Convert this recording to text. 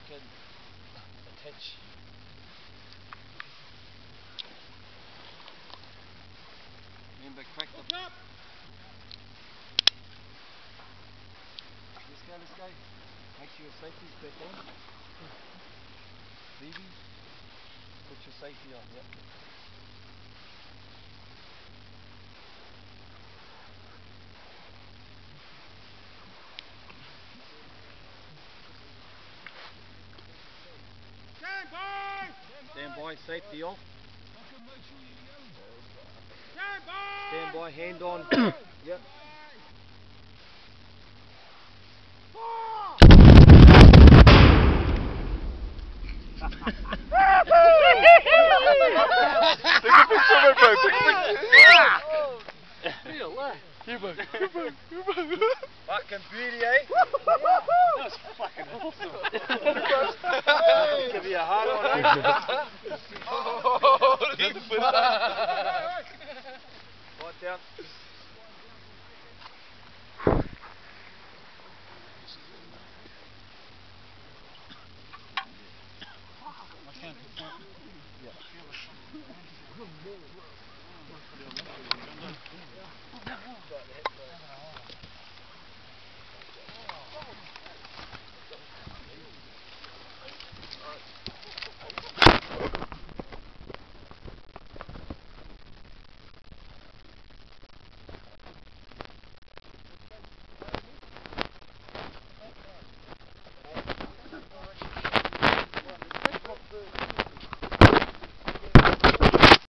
fucking attention. Remember, crack the... Let's go. Make sure your safety's back on. Phoebe, put your safety on, yep. Stand by, safety off. Stand by, hand on. Yep. Take a picture of it, bro. Take a picture. Fucking beauty, eh? That was fucking awesome. Give you a hard one, eh?